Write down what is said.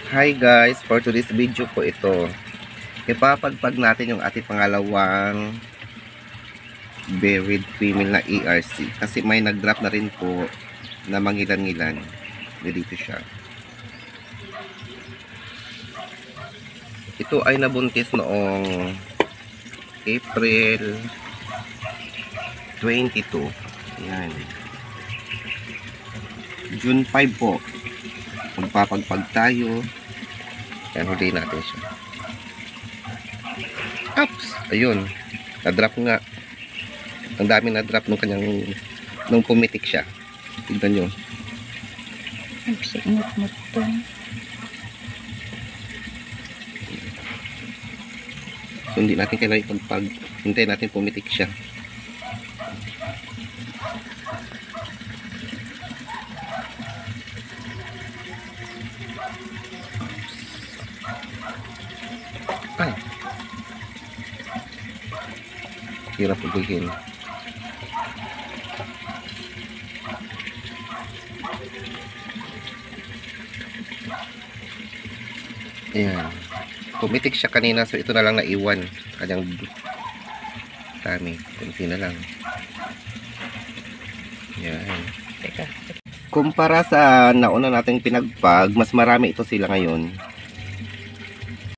Hi guys, for today's video po ito, ipapagpag natin yung ating pangalawang buried female na ERC kasi may nag-drop na rin po na mangilan-ngilan. Dito siya. Ito ay nabuntis noong April 22. Ayan. June 5 po. Magpapagpag tayo. Yan, huli natin siya. Oops! Ayun. Na-drop nga. Ang dami na-drop nung pumitik siya. Tignan nyo. Nagsimot-mot to. So, hindi natin kailangan hintay natin pumitik siya. Ay. Hirap ubuhin. Ayan. Pumitik siya kanina, so ito na lang naiwan. Kanyang dami. Kunti na lang. Ayan. Teka. Kumpara sa nauna nating pinagpag, mas marami ito sila ngayon.